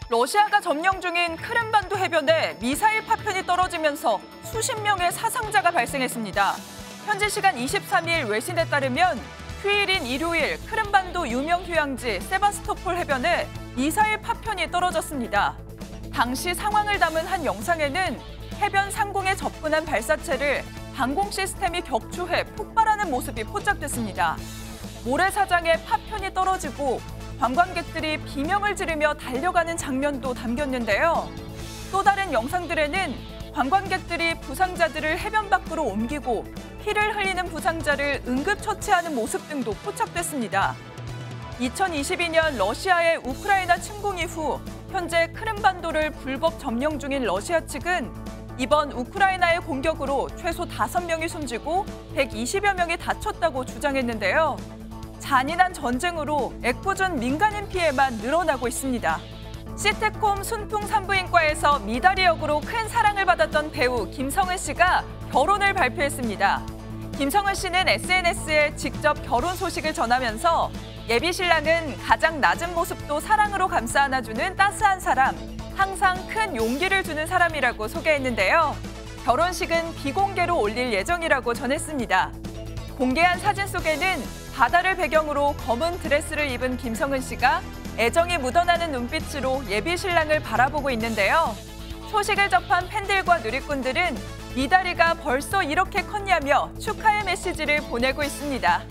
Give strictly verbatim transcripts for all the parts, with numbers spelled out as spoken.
러시아가 점령 중인 크림반도 해변에 미사일 파편이 떨어지면서 수십 명의 사상자가 발생했습니다. 현지 시간 이십삼 일 외신에 따르면 휴일인 일요일 크림반도 유명 휴양지 세바스토폴 해변에 미사일 파편이 떨어졌습니다. 당시 상황을 담은 한 영상에는 해변 상공에 접근한 발사체를 방공 시스템이 격추해 폭발하는 모습이 포착됐습니다. 모래사장에 파편이 떨어지고 관광객들이 비명을 지르며 달려가는 장면도 담겼는데요. 또 다른 영상들에는 관광객들이 부상자들을 해변 밖으로 옮기고 피를 흘리는 부상자를 응급처치하는 모습 등도 포착됐습니다. 이천이십이 년 러시아의 우크라이나 침공 이후 현재 크림반도를 불법 점령 중인 러시아 측은 이번 우크라이나의 공격으로 최소 다섯 명이 숨지고 백이십여 명이 다쳤다고 주장했는데요. 잔인한 전쟁으로 애꿎은 민간인 피해만 늘어나고 있습니다. 시트콤 순풍 산부인과에서 미다리 역으로 큰 사랑을 받았던 배우 김성은 씨가 결혼을 발표했습니다. 김성은 씨는 에스엔에스에 직접 결혼 소식을 전하면서 예비 신랑은 가장 낮은 모습도 사랑으로 감싸 안아주는 따스한 사람, 항상 큰 용기를 주는 사람이라고 소개했는데요. 결혼식은 비공개로 올릴 예정이라고 전했습니다. 공개한 사진 속에는 바다를 배경으로 검은 드레스를 입은 김성은 씨가 애정이 묻어나는 눈빛으로 예비 신랑을 바라보고 있는데요. 소식을 접한 팬들과 누리꾼들은 미다리가 벌써 이렇게 컸냐며 축하의 메시지를 보내고 있습니다.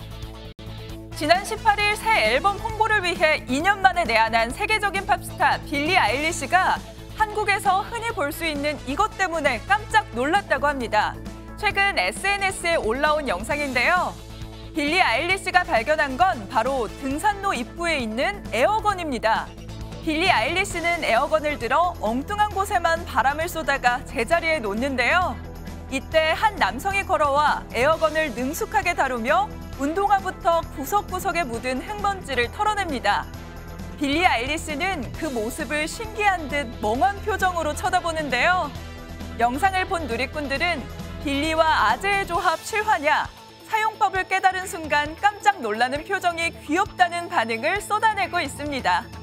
지난 십팔 일 새 앨범 홍보를 위해 이 년 만에 내한한 세계적인 팝스타 빌리 아일리시가 한국에서 흔히 볼 수 있는 이것 때문에 깜짝 놀랐다고 합니다. 최근 에스엔에스에 올라온 영상인데요. 빌리 아일리시가 발견한 건 바로 등산로 입구에 있는 에어건입니다. 빌리 아일리시는 에어건을 들어 엉뚱한 곳에만 바람을 쏘다가 제자리에 놓는데요. 이때 한 남성이 걸어와 에어건을 능숙하게 다루며 운동화부터 구석구석에 묻은 흙먼지를 털어냅니다. 빌리 아일리시는 그 모습을 신기한 듯 멍한 표정으로 쳐다보는데요. 영상을 본 누리꾼들은 빌리와 아재의 조합 실화냐? 사용법을 깨달은 순간 깜짝 놀라는 표정이 귀엽다는 반응을 쏟아내고 있습니다.